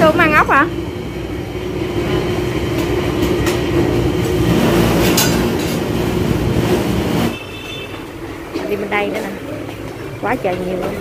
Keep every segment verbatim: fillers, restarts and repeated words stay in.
Xu cũng ăn ốc hả? Đi bên đây nữa nè, quá trời nhiều luôn.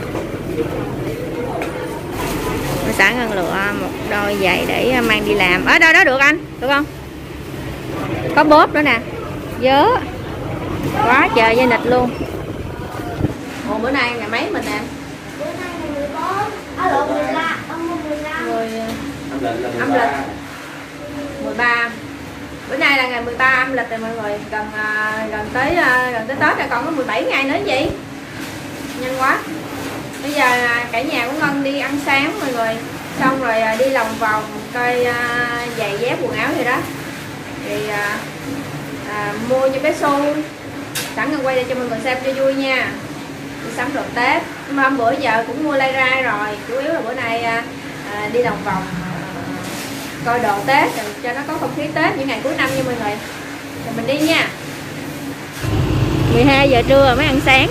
Sẵn Ngân lựa một đôi giày để mang đi làm. Ở đâu đó được anh, được không? Có bóp nữa nè, vớ quá trời dây nịch luôn. Ồ, bữa nay ngày mấy mình nè? Bữa nay ngày mười bốn, à lộn mười lăm, mười lăm. Rồi âm lịch mười ba. Bữa nay là ngày mười ba âm lịch rồi mọi người, gần gần tới gần tới Tết rồi, còn có mười bảy ngày nữa gì? Nhanh quá. Bây giờ cả nhà của Ngân đi ăn sáng mọi người, xong rồi đi lòng vòng coi giày dép quần áo gì đó. Thì à, à, mua cho bé Xu. Sẵn Ngân quay đây cho mọi người xem cho vui nha. Đi sắm đồ Tết. Mà hôm bữa giờ cũng mua lai rai rồi, chủ yếu là bữa nay à, à, đi lòng vòng à, coi đồ Tết rồi cho nó có không khí Tết những ngày cuối năm nha mọi người. Rồi mình đi nha. mười hai giờ trưa rồi mới ăn sáng.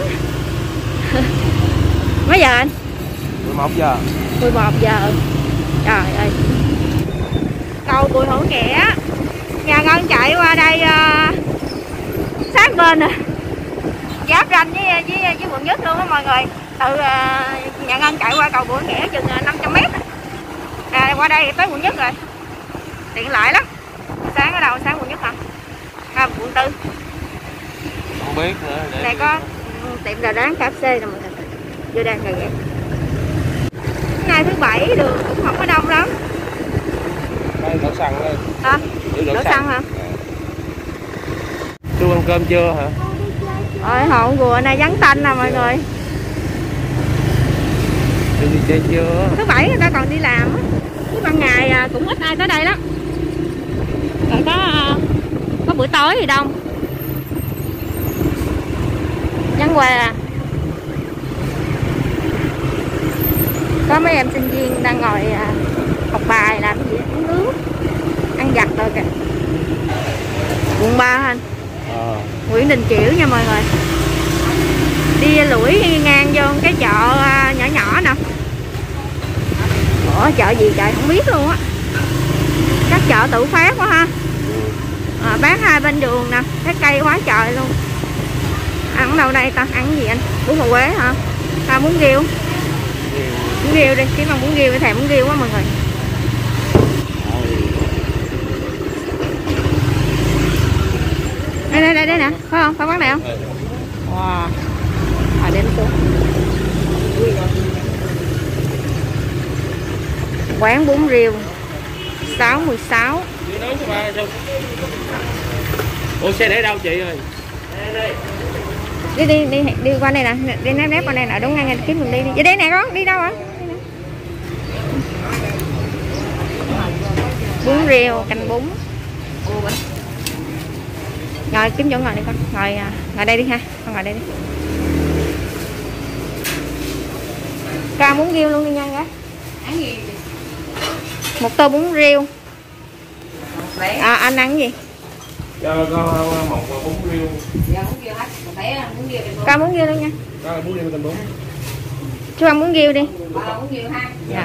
Mấy giờ anh? mười một giờ. mười một giờ. Trời ơi. Cầu Bùi Hữu Nghĩa. Nhà Ngân chạy qua đây uh, sát bên nè. Giáp ranh với, với, với quận Nhất luôn á mọi người. Từ uh, nhà Ngân chạy qua cầu Bùi Hữu Nghĩa chừng năm trăm mét. À, qua đây tới quận Nhất rồi. Tiện lợi lắm. Sáng ở đâu? Sáng quận Nhất hả? À, quận Tư. Không biết nữa. Để đây có tiệm gà rán ca ép xê nè mọi người. Vô đang gà ghét. Ngày thứ bảy đường cũng không có đông lắm. Đây đổ xăng lên. À, đổ, đổ xăng hả? À. Chú ăn cơm chưa hả? Ôi hồn gùa này vắng tanh nè mọi người. Chú đi chơi chưa? Thứ bảy người ta còn đi làm á. Chứ ban ngày cũng ít ai tới đây lắm. Rồi có có buổi tối thì đông. Vắng quê à. Có mấy em sinh viên đang ngồi à, học bài làm cái gì uống nước ăn vặt rồi kìa. Quận ba anh à. Nguyễn Đình Chiểu nha mọi người. Đi lủi ngang vô cái chợ à, nhỏ nhỏ nè. Ủa chợ gì trời không biết luôn á. Các chợ tự phát quá ha. À, bán hai bên đường nè. Cái cây quá trời luôn. Ăn đâu đây ta? Ăn cái gì anh? Bún bò Huế hả? À, bún riêu. Bún riêu đi, kiếm ăn bún riêu, thèm bún riêu quá mọi người. Đây đây đây đây nè, phải không? Phải quán này không? Wow. À đến xuống. Quán bún riêu sáu mươi sáu. Ủa xe để đâu chị ơi? Đi đi đi đi qua đây nè, đi nép nép qua đây nè, đúng ngay kiếm mình đi đi. Vậy đây nè con, đi đâu hả? Bún riêu, canh bún. Ngồi kiếm chỗ ngồi đi con, ngồi ngồi đây đi ha, con ngồi đây đi. Ca bún riêu luôn đi nha gái. Ăn gì? Một tô bún riêu. À, anh ăn cái gì? Cho con một bún riêu. Dạ bún riêu hết, phải bún riêu đi. Ca bún riêu luôn nha. Đó là bún riêu canh bún. Chú ăn bún riêu đi. À, bún riêu ha. Dạ.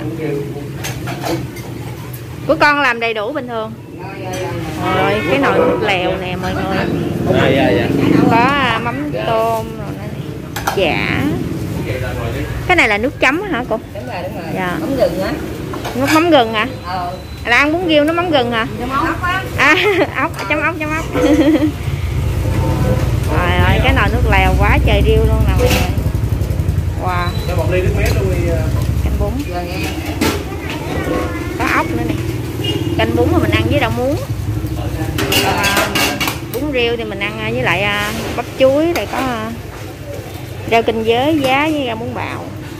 Của con làm đầy đủ bình thường. Rồi cái nồi nước lèo nè mọi người. Dạ dạ dạ. Có mắm tôm rồi nè. Chả. Cái này là nước chấm hả cô? Đúng rồi, đúng rồi. Dạ. Mắm gừng á. Nước mắm gừng hả? Ờ. Là ăn bún riêu nó mắm gừng hả? Chấm ốc á. À, ốc, chấm ốc, chấm ốc. Trời ơi, cái nồi nước lèo quá trời riêu luôn nè mọi người. Wow. Cho một ly nước mét luôn đi. Canh bún. Có ốc nữa nè. Canh bún mà mình ăn với đậu muống. Còn à, bún riêu thì mình ăn với lại à, bắp chuối, rồi có à, rau kinh giới, giá với rau muống bào.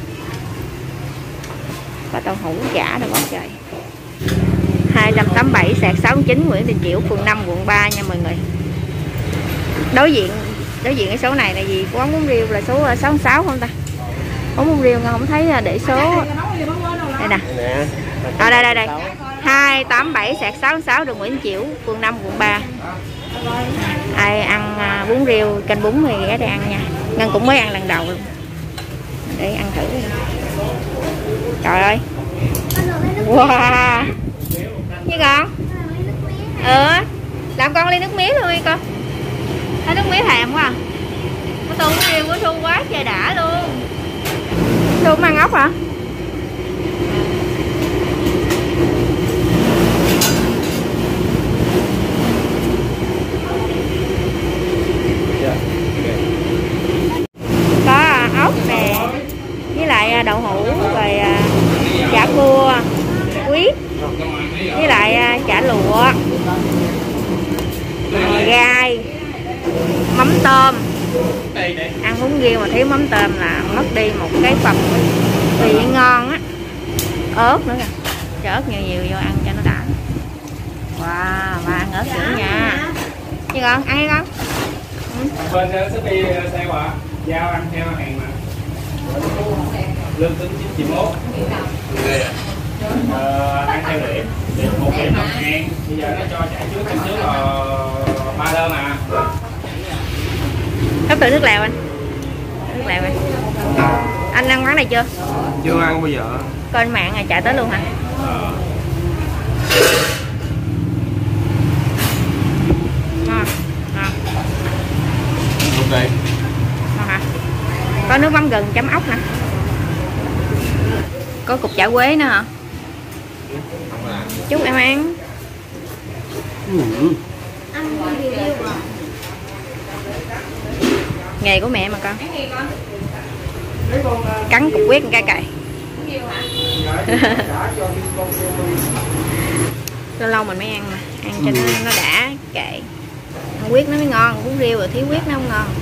Có tàu hũ chả rồi quá trời. Hai trăm tám mươi bảy sạc sáu chín Nguyễn Đình Chiểu, phường năm, quận ba nha mọi người. Đối diện đối diện cái số này là gì? Quán bún riêu là số sáu sáu không ta? Quán bún riêu không thấy để số. Đây nè. À, đây đây đây. hai tám bảy sạc sáu sáu đường Nguyễn Đình Chiểu, phường năm, quận ba. Ai ăn bún riêu canh bún thì ghé đây ăn nha. Ngân cũng mới ăn lần đầu luôn. Để ăn thử. Trời ơi. Wow. Như con. Ừ. Làm con ly nước mía luôn đi con. Thấy nước mía thèm quá à. Có tô bún riêu của Thu quá trời đã luôn. Thu không ăn ốc hả? Có ốc nè, với lại đậu hũ, rồi chả cua, huyết, với lại chả lụa, rồi gai, mắm tôm. Ăn bún riêu mà thiếu mắm tôm là mất đi một cái phần vị ngon á. Ớt nữa kìa, cho ớt nhiều nhiều vô ăn cho nó đã. Wow, và ăn ớt dữ nha. Chứ con ăn hay không? Bên sẽ đi xe quả giao ăn theo hàng mà lương tính chín triệu mốt ăn theo điểm điểm một điểm một ngàn. Bây giờ nó cho trả trước trả trước là ba đơn à. Hấp thử nước lèo anh. Nước lèo anh. Anh ăn quán này chưa? Chưa ăn bao giờ. Coi mạng này chạy tới luôn hả? Ờ. Ngon. Ngon. Ok. Ngon hả? Có nước mắm gừng chấm ốc nè. Có cục chả quế nữa hả? Chúc em ăn. Ừ. Nghề của mẹ mà con. Cắn cục quyết một cái cày. Lâu lâu mình mới ăn mà, ăn cho nó nó đã kệ. Ăn quyết nó mới ngon, bún riêu rồi thiếu quyết nó không ngon.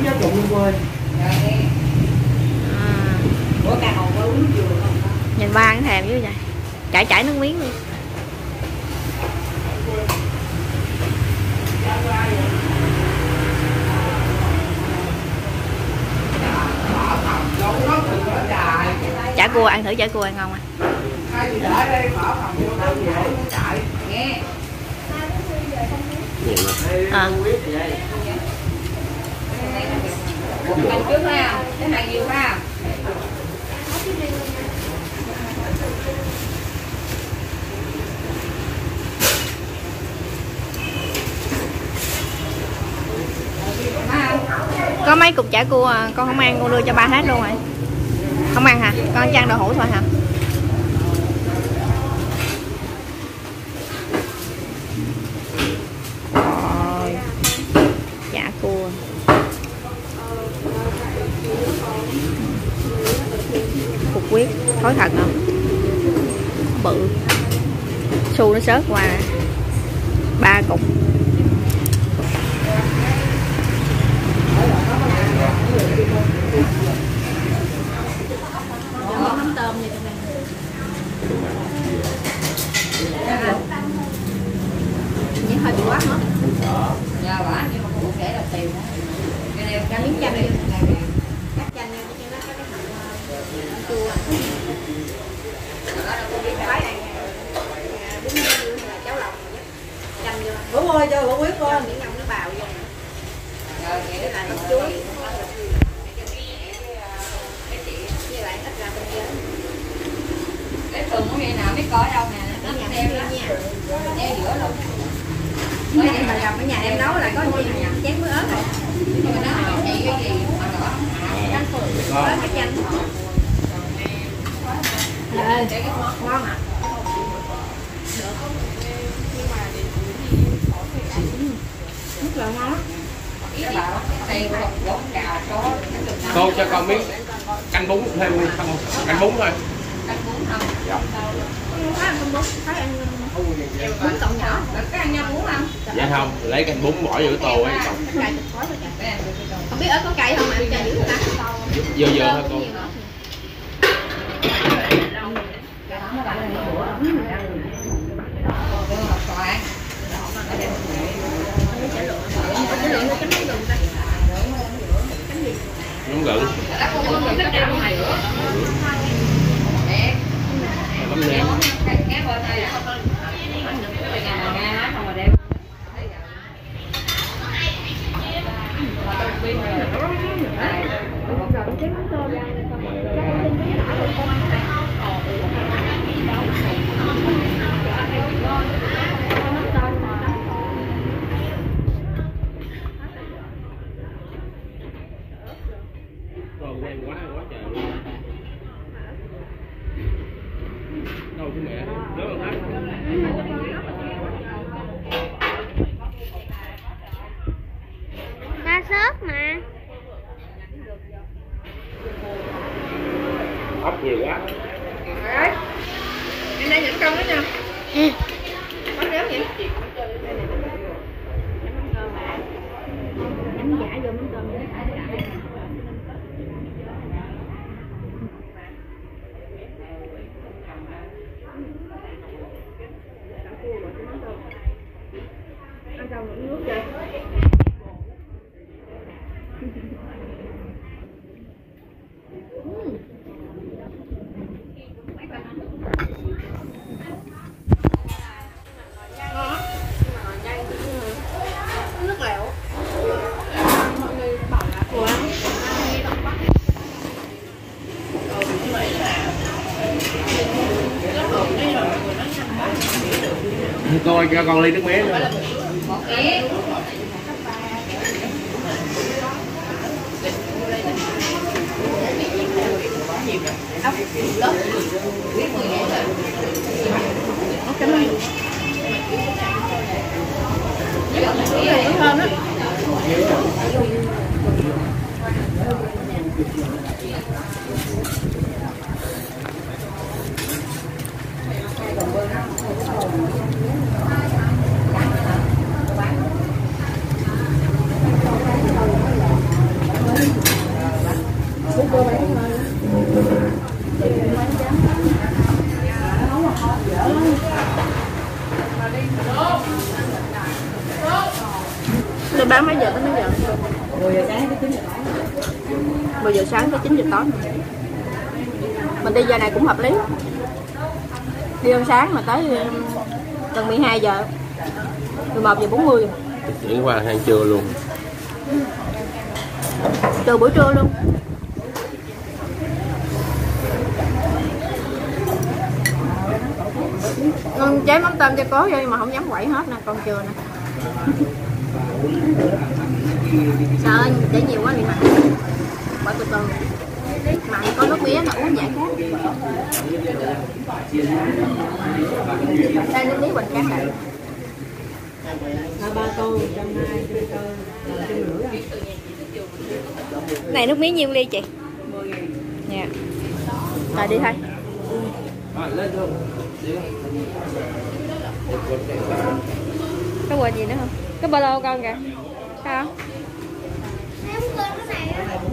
À. Nhìn ba cái thèm dữ vậy. Chảy chảy nước miếng luôn. Chả cua, ăn thử chả cua ăn ngon à. À. Canh trước ha, cái này nhiều ha. Có mấy cục chả cua à, con không ăn, con đưa cho ba hết luôn rồi. Không ăn hả? Con chỉ ăn đậu hũ thôi hả? Rồi. Chả cua. Cục huyết, thối thật không? Bự. Xu nó xớt qua ba cục. Mắm tôm vậy trong này. Vậy hơi bị quá hả? Dạ quả nhưng mà cũng kể là tiền đó. Cái này Cá miếng chanh đi. Cắt chanh nha, cho nó có cái hạt chua. đó là cô biết Phải ăn bún riêu là cháo lòng chanh vô. Bố ơi cho bố quyết con. Miếng ngông nó bào vô. rồi nghĩa Là là hấp chuối. Với lại ít ra bên dưới. cái thường có ngày nào biết có đâu nè, nó Nhà đem em đó nha. đeo giữa luôn. Nhà em mà gặp ở nhà em nấu là có gì chén với ớt rồi. Nhưng mà nó hỏi chị cái gì mà rõ Chanh phường, ớt với chanh. Ê, cái món ngon à. Rất là ngon. ý là đây có gốc cào có Cô cho con miếng canh bún thêm đi, không canh bún thôi. canh bún không? Không có ăn con bún, thấy ăn bún cộng nhỏ. Có ăn nhau bún không? Dạ không, lấy canh bún bỏ vô cái tô ấy. Cay thịt khói thôi kìa. Không biết ớt có cay không mà ăn cay dữ ta. Dơ dơ thôi cô. Nấm gừng. Nấm nêm. thôi chứ mẹ. Đó là hết. Ba sớt mà. Ốc nhiều quá. Đấy. Em đây những con đó nha. Ừ. Có kéo vậy. Em giả vô mắm tôm đấy. Ăn xong rồi nước chơi. Nước lèo. Coi cho con ly nước mía nữa. Cảm ơn. Nước thơm đó. Tôi bán mấy giờ tới mấy giờ? mười giờ sáng tới chín giờ tối. mười giờ sáng tới chín giờ tối. Mình đi giờ này cũng hợp lý. Đi ăn sáng mà tới gần mười hai giờ. mười một giờ bốn mươi. Chuyển qua ăn trưa luôn. Từ buổi trưa luôn. Con chế mắm tôm cho cố vô mà không dám quậy hết nè, còn chưa nè. Sợ để nhiều quá thì mặn. Quậy từ từ. Mặn có nước mía nó uống giải khát. Đây nước mía hoành tráng lại. Ba tô, trăm hai, trăm tô, trăm rưỡi. Này nước mía nhiêu ly chị? mười ngàn. Dạ. Rồi đi thôi. Có quên gì nữa không? Cái ba lô con kìa. Sao? Em quên cái này á.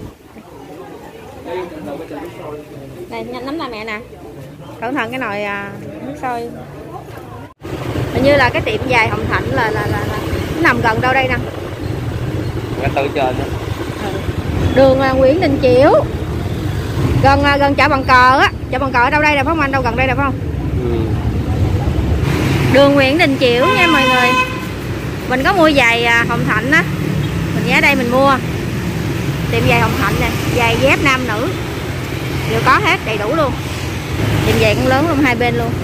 Này nắm tay mẹ nè. Cẩn thận cái nồi à, nước sôi. Hình như là cái tiệm dài Hồng Thạnh là là là, là nó nằm gần đâu đây nè. Cái từ trên đó. Ừ. Đường à, Nguyễn Đình Chiểu. Gần à, gần chợ Bằng Cờ á. Chợ Bằng Cờ ở đâu đây nè phải không anh? Đâu gần đây nè phải không? Ừ. Đường Nguyễn Đình Chiểu nha mọi người. Mình có mua giày à, Hồng Thạnh á. Mình ghé đây mình mua. Tiệm giày Hồng Thạnh nè, giày dép nam nữ đều có hết, đầy đủ luôn. Tiệm giày cũng lớn luôn, hai bên luôn.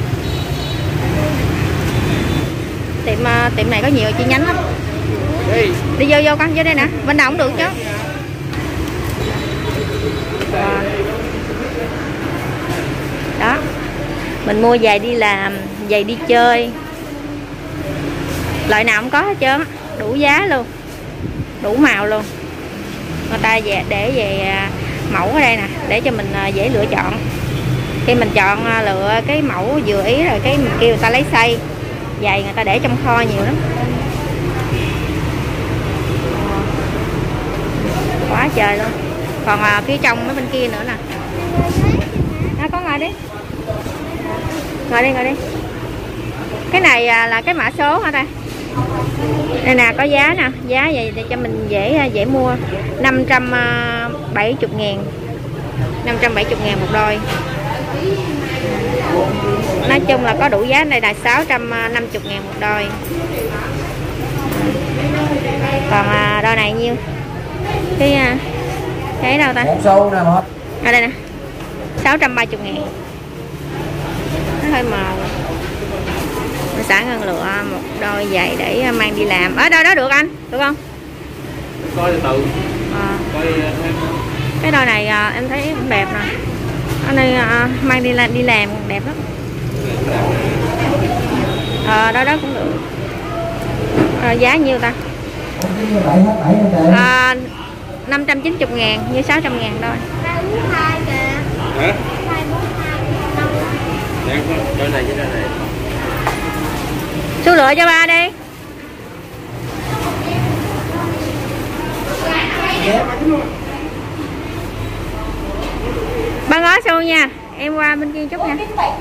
Tiệm uh, tiệm này có nhiều chi nhánh lắm. Đi. Đi vô vô con, vô đây nè, bên nào cũng được chứ. À. Đó. Mình mua giày đi làm, giày đi chơi. Loại nào cũng có hết trơn, đủ giá luôn. Đủ màu luôn. Người ta về để về mẫu ở đây nè, để cho mình dễ lựa chọn. Khi mình chọn lựa cái mẫu vừa ý rồi cái mình kêu người ta lấy size. Giày người ta để trong kho nhiều lắm. Quá trời luôn. Còn à, phía trong mấy bên kia nữa nè. À, có ngồi đi. Ngồi đi, ngồi đi. Cái này à, là cái mã số hả ta? Đây nè, có giá nè, giá vậy để cho mình dễ dễ mua. Năm trăm bảy mươi ngàn. năm trăm bảy mươi ngàn một đôi. Nói chung là có đủ giá. Đây là sáu trăm năm mươi ngàn một đôi. Còn à, đôi này nhiêu? Cái à, cái đâu ta? Một xu nè một. Ở đây nè. sáu trăm ba mươi ngàn. Nó hơi mờ. Mình sẵn hơn lựa một đôi giày để mang đi làm. Ở đâu đó được anh? Được không? Coi từ từ. À. Coi thêm. Cái đôi này à, em thấy cũng đẹp nè. Ở đây à, mang đi làm đi làm đẹp lắm. Ờ đó đó cũng được. À, giá nhiêu ta? À, năm trăm chín mươi ngàn như sáu trăm ngàn thôi. Hả? Đôi này với đôi này. Số lựa cho ba đi. Ba ngó xu nha. Em qua bên kia chút nha.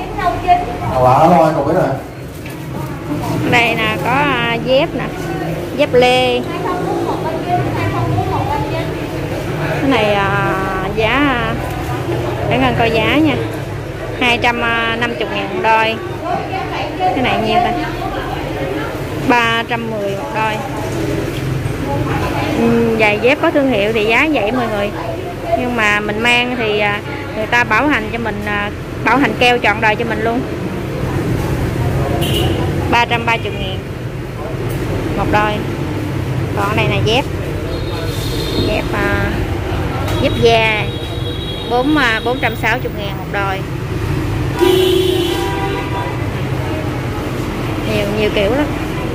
Đây nè có dép nè. Dép lê. Cái này à, giá để ngân coi giá nha. hai trăm năm mươi ngàn đôi. Cái này nhiêu ta? ba trăm mười một đôi. Ừ, giày dép có thương hiệu thì giá vậy mọi người. Nhưng mà mình mang thì người ta bảo hành cho mình, bảo hành keo trọn đời cho mình luôn. ba trăm ba mươi ngàn một đôi. Còn đây là dép. Dép uh, dép da bốn trăm sáu mươi ngàn một đôi. Nhiều nhiều kiểu lắm.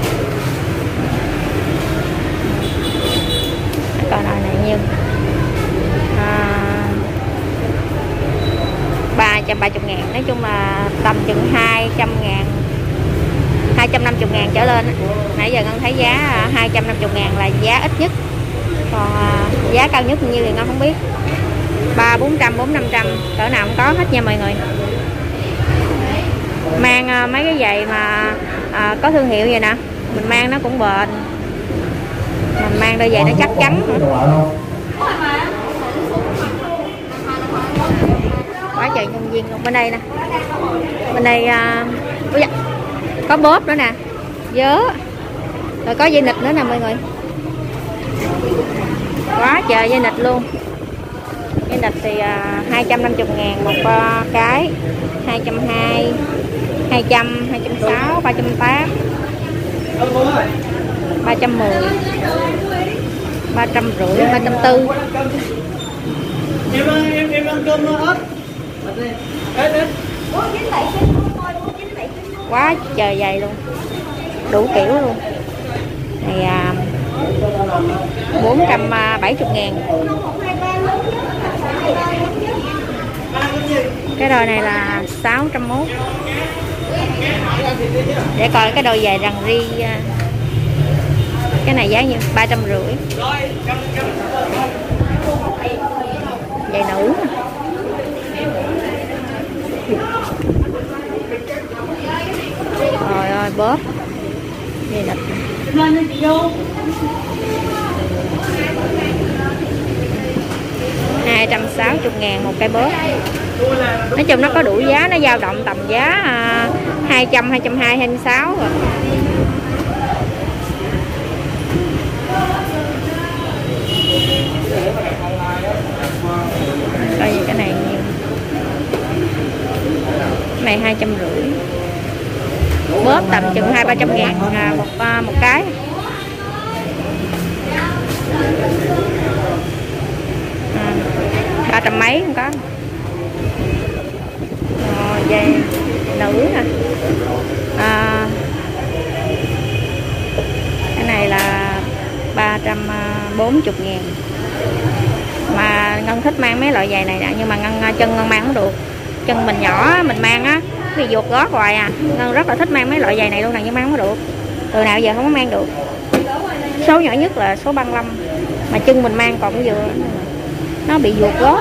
Còn đôi này nhiêu? À, ba trăm ba mươi ngàn. Nói chung là tầm chừng hai trăm ngàn, hai trăm năm mươi ngàn trở lên. Nãy giờ Ngân thấy giá hai trăm năm mươi ngàn là giá ít nhất. Còn giá cao nhất như thì Ngân không biết. Ba bốn trăm, bốn năm trăm cỡ nào cũng có hết nha mọi người. Mang mấy cái giày mà à, có thương hiệu vậy nè, mình mang nó cũng bền. Mình mang đôi giày nó chắc chắn nữa. Quá trời nhân viên luôn. Bên đây nè, bên đây à, có bóp nữa nè, vớ, rồi có dây nịt nữa nè mọi người. Quá trời dây nịt luôn. Dây nịt thì à, hai trăm năm mươi ngàn một uh, cái. Hai trăm hai mươi, hai trăm, hai trăm sáu mươi, ba trăm tám mươi, ba trăm mười, ba trăm rưỡi, ba trăm tư. Em em ăn cơm hết. Quá trời dày luôn, đủ kiểu luôn. Này à, bốn trăm bảy mươi ngàn. Cái đôi này là sáu trăm mốt. Để coi cái đôi giày rằn ri. Cái này giá nhiêu? ba trăm rưỡi. Giày nữ. Trời ơi bóp. Giày nịt. hai trăm sáu mươi ngàn một cái bóp. Nói chung nó có đủ giá, nó dao động tầm giá à, hai trăm, hai trăm hai mươi, hai trăm sáu mươi rồi. Coi gì cái này nhiều. Cái này hai trăm rưỡi. Bóp tầm chừng hai ba trăm ngàn à, một à, một cái. À, ba trăm mấy không có. Rồi, dây nữ nè. À, cái này là ba trăm bốn mươi ngàn. Mà Ngân thích mang mấy loại giày này nè, nhưng mà Ngân chân Ngân mang không được. Chân mình nhỏ mình mang á bị vuột gót hoài à. Ngân rất là thích mang mấy loại giày này luôn nè, nhưng mang không được. Từ nào giờ không có mang được. Số nhỏ nhất là số ba mươi lăm. Mà chân mình mang còn vừa nó bị vuột gót.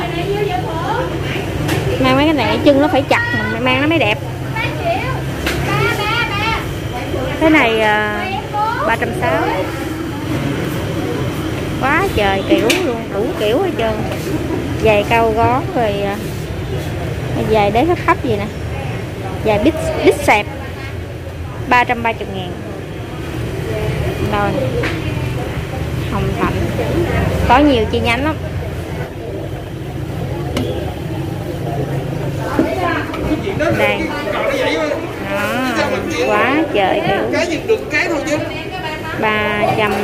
Mang mấy cái này chân nó phải chặt, mình mang nó mới đẹp. Cái này uh, ba trăm sáu mươi. Quá trời kiểu luôn, đủ kiểu hết trơn. Giày cao gót rồi uh, giày đế hấp hấp gì nè. Giày bít bít xẹp ba trăm ba mươi ngàn. Rồi Hồng Thạnh có nhiều chi nhánh lắm. Đây đó, quá trời kiểu. Ba trăm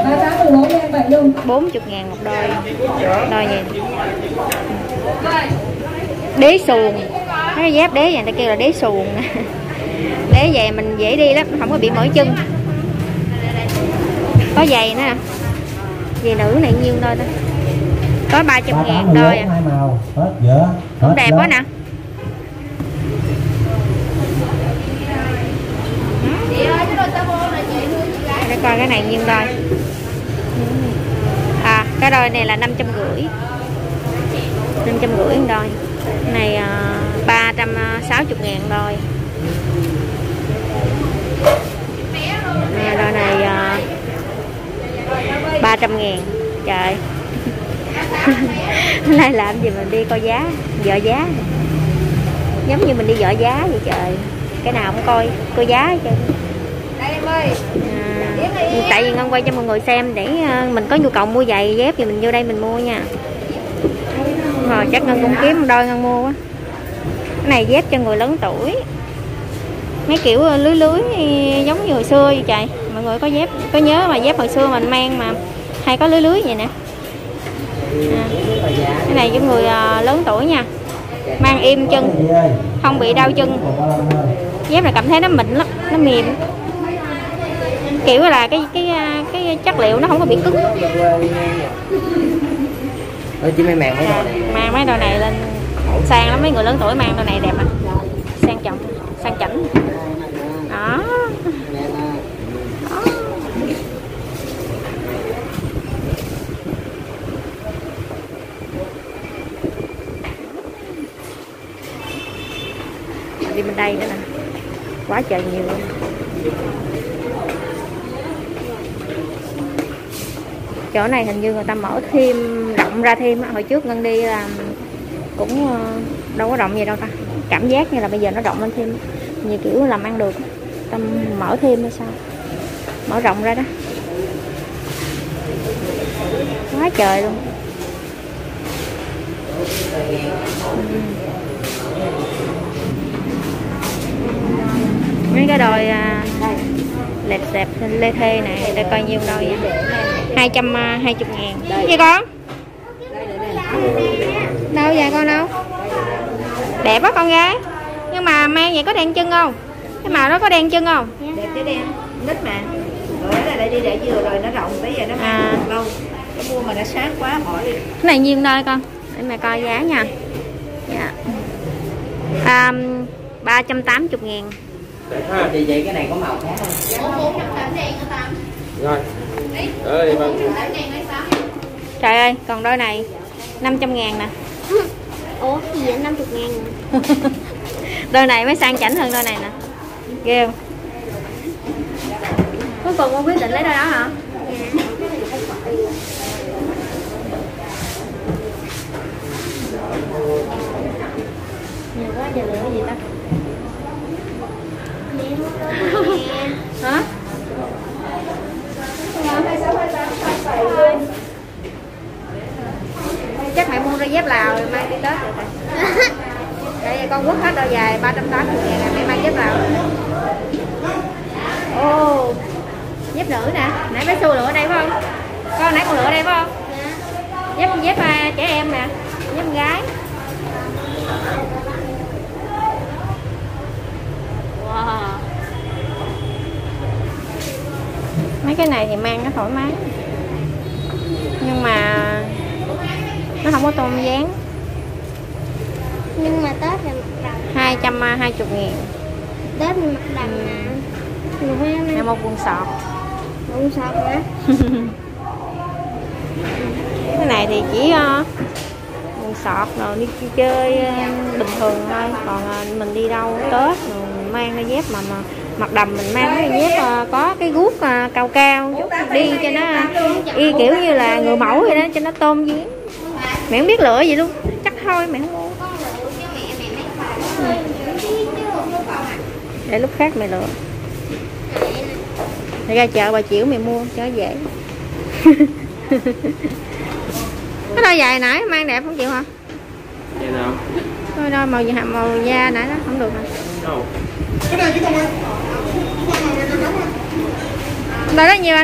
bốn mươi ngàn một đôi. Đôi gì đế xuồng. cái dép đế vậy ta kêu là đế xuồng nè. Đế giày mình dễ đi lắm, không có bị mỏi chân. Có giày nữa nè, giày nữ này nhiêu thôi đó, có ba trăm ngàn đôi à. Cũng đẹp quá nè. Để coi cái này nhiêu đôi. À, cái đôi này là năm trăm rưỡi, năm trăm rưỡi đôi. Cái này ba trăm sáu mươi ngàn đôi. À, đôi này ba trăm ngàn. Trời. Hôm nay làm gì mình đi coi giá, dọ giá. Giống như mình đi dọ giá vậy trời. Cái nào cũng coi, coi giá chứ. Đây em ơi. À, tại vì Ngân quay cho mọi người xem để mình có nhu cầu mua giày dép thì mình vô đây mình mua nha. Rồi chắc Ngân cũng kiếm một đôi Ngân mua quá. Cái này dép cho người lớn tuổi. Mấy kiểu lưới lưới giống như hồi xưa vậy trời. Mọi người có dép, có nhớ mà dép hồi xưa mình mang mà hay có lưới lưới vậy nè. À, cái này cho người lớn tuổi nha, mang im chân, không bị đau chân. Dép này cảm thấy nó mịn lắm, nó mềm, kiểu là cái cái cái chất liệu nó không có bị cứng. Chỉ mấy màng mấy đôi này. Mang mấy đôi này lên sang lắm, mấy người lớn tuổi mang đôi này đẹp à, sang trọng, sang chảnh. Đó. Đó. Đi bên đây nữa nè, quá trời nhiều luôn. Chỗ này hình như người ta mở thêm, rộng ra thêm. Hồi trước Ngân đi làm cũng đâu có rộng gì đâu ta, cảm giác như là bây giờ nó rộng lên thêm, nhiều kiểu làm ăn được, ta mở thêm hay sao, mở rộng ra đó, quá trời luôn. Mấy cái đôi à, lẹp xẹp lê thê này để coi nhiêu đôi vậy? hai trăm hai mươi ngàn. Gì con? Đâu vậy con đâu? Đẹp quá con gái. Nhưng mà mang vậy có đen chân không? Cái màu đó có đen chân không? Đẹp chứ đen, nít mà. Rồi là đi để vừa rồi nó rộng tới giờ nó mang à. Lâu. Cái mua mà nó sát quá bỏ đi. Cái này nhiêu đôi con? Để mẹ coi giá nha. Dạ. À, ba trăm tám mươi ngàn. À, thì vậy cái này có màu khác không? Rồi. Ơi, vâng. Trời ơi, còn đôi này năm trăm ngàn nè. Ủa gì vậy, năm mươi ngàn? Đôi này mới sang chảnh hơn đôi này nè. Ghê không? Cuối cùng con quyết định lấy đôi đó hả? Nhiều quá giờ lựa cái gì ta? Hả? Chắc mẹ mua đôi dép Lào rồi mang đi Tết rồi thầy. Đây con quất hết đôi dài ba trăm tám mươi ngàn, mẹ mang dép Lào. Ồ, oh, dép nữ nè, nãy bé Xu lựa ở đây phải không? Con nãy con lựa ở đây phải không? Dép dép trẻ em nè, dép con gái. Wow. Mấy cái này thì mang nó thoải mái, nhưng mà nó không có tôn dáng. Nhưng mà Tết là mặt đầm. Hai trăm hai mươi ngàn. Tết là mặt đầm nè. Là một quần sọt. Quần sọt hả? Cái này thì chỉ uh, quần sọt rồi đi chơi uh, bình thường thôi. Còn uh, mình đi đâu Tết rồi mình mang cái dép mà, mà mặt đầm mình mang cái dép uh, có cái guốc uh, cao cao chút đi cho nó uh, y kiểu như là người mẫu vậy đó, cho nó tôn dáng. Mẹ không biết lựa gì luôn, chắc thôi mẹ không mua. Để lúc khác mẹ lựa. Để ra chợ Bà Chiểu mẹ mua cho dễ. Cái đôi dài nãy mang đẹp không chịu hả? Vậy nào? Đôi đôi màu màu da nãy đó không được hả? Đâu? Đôi đó nhiêu anh?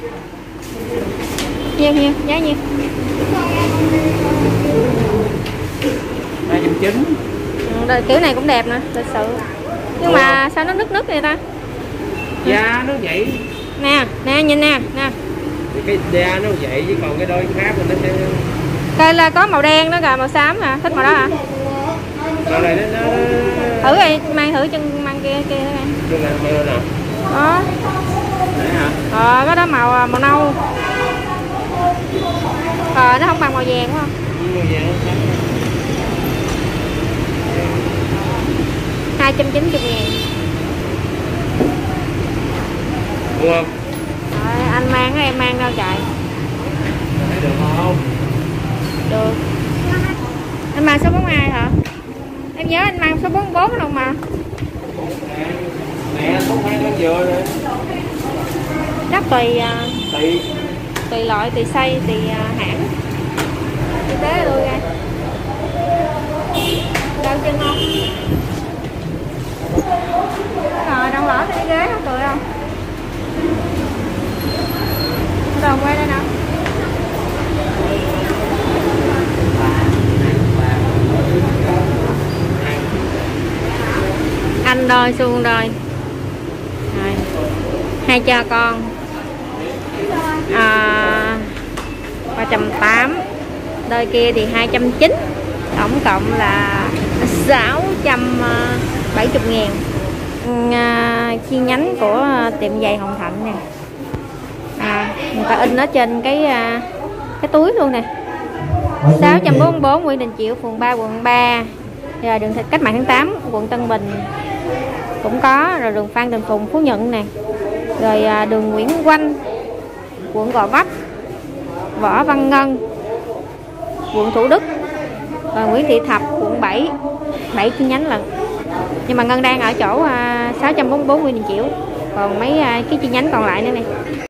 Nhiêu nhiêu, giá nhiêu? hai trăm chín mươi. đời kiểu này cũng đẹp nè, lịch sự. Nhưng Ủa? mà sao nó nứt nứt vậy ta? Da nó vậy. Nè, nè nhìn nè, nè. Cái da nó vậy chứ còn cái đôi khác thì nó sẽ Đây là có màu đen đó kìa, màu xám hả? Thích màu đó hả? màu này nó nó Thử đi, mang thử chân mang kia kia thôi em. chung là màu nào Đó. đấy hả? Ờ, cái đó màu màu nâu. Ờ, nó không bằng màu vàng phải không? Màu vàng nó khác. hai trăm chín mươi ngàn. Mua không? Rồi, anh mang á, em mang đâu chạy. Thấy được không? Được. Anh mang số bốn mươi hai hả? Em nhớ anh mang số bốn mươi bốn đâu mà. Nè, không hay nó vừa rồi. Chắc tùy à, Tùy. tùy loại, tùy size, tùy à, hãng. Như thế luôn ra. Đau chân không? Rồi, đang lỡ cái ghế không tụi không? Còn quay đây nào. Anh đôi xuông đôi. Rồi. Hai cha con. À, ba trăm tám mươi. Đôi kia thì hai trăm chín mươi. Tổng cộng là sáu trăm bảy mươi ngàn. À, chi nhánh của tiệm giày Hồng Thạnh nè. À, người ta in nó trên cái cái túi luôn nè. Sáu trăm bốn mươi bốn Nguyễn Đình Chiểu, phường ba, quận ba. Rồi đường Cách Mạng tháng tám, quận Tân Bình cũng có. Rồi đường Phan Đình Phùng, Phú Nhuận nè. Rồi à, đường Nguyễn Oanh, quận Gò Vấp. Võ Văn Ngân, quận Thủ Đức. Rồi Nguyễn Thị Thập, quận bảy. bảy chi nhánh lần. Nhưng mà Ngân đang ở chỗ à, sáu trăm bốn mươi bốn Nguyễn Đình Chiểu. Còn mấy à, cái chi nhánh còn lại nữa nè.